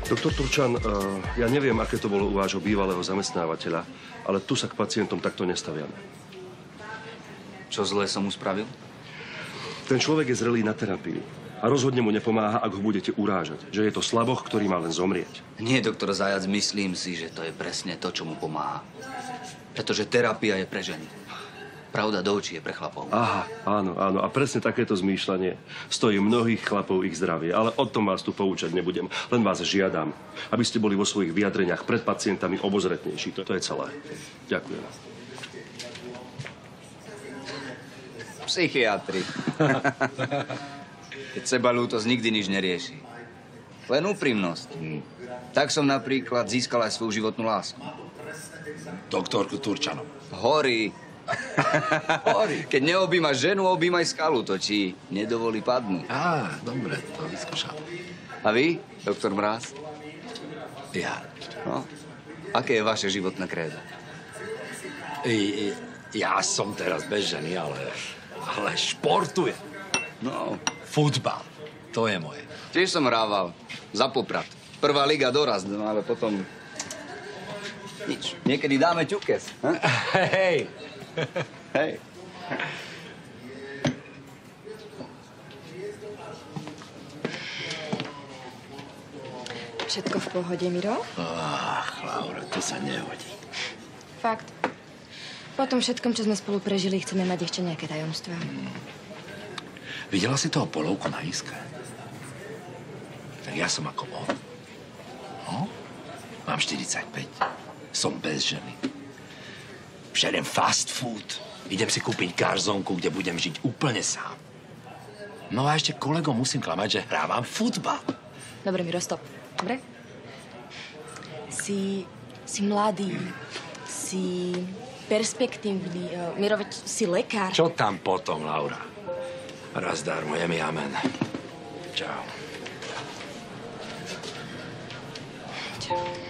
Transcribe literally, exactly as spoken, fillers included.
Doktor Turčan, ja neviem, aké to bolo u vášho bývalého zamestnávateľa, ale tu sa k pacientom takto nestaviame. Čo zlé som mu spravil? Ten človek je zrelý na terapiu a rozhodne mu nepomáha, ak ho budete urážať. Že je to slaboch, ktorý má len zomrieť. Nie, doktor Zajac, myslím si, že to je presne to, čo mu pomáha. Pretože terapia je pre ženy. Pravda do očí je pre chlapov. Aha, áno, áno. A presne takéto zmýšľanie stojí mnohých chlapov ich zdravie. Ale o tom vás tu poučať nebudem. Len vás žiadam, aby ste boli vo svojich vyjadreniach pred pacientami obozretnejší. To, to je celé. Ďakujem. Psychiatri. Keď seba ľútosť nikdy nič nerieši. Len úprimnosť. Hmm. Tak som napríklad získal aj svoju životnú lásku. Doktorku Turčanov. Horí. Horí. Keď neobjímaš ženu, objímaj skalu. To ti nedovolí padnúť. Á, dobre, to vyskúšam. A vy, doktor Mráz? Ja. No. Aké je vaše životné krédo? I, ja som teraz bez ženy, ale, ale športujem. No. Futbal. To je moje. Tiež som hrával. Za Poprad. Prvá liga doraz, no ale potom... Nič. Niekedy dáme ťukes. Hej. Hej. Všetko v pohode, Miro? Ach, Laura, to sa nehodí. Fakt. Po tom všetkom, čo sme spolu prežili, chceme mať ešte nejaké tajomstvá. Hmm. Videla si toho polovku na iske? Tak ja som ako on. No? Mám štyridsaťpäť. Som bez ženy. Všedem fast food. Idem si kúpiť garzónku, kde budem žiť úplne sám. No a ešte kolegom musím klamať, že hrávam futbal. Dobre, Miro, stop. Dobre? Si... si mladý. Si perspektívny. Miro, veď si lekár. Čo tam potom, Laura? Raz darmo, je mi amen. Čau. Čau.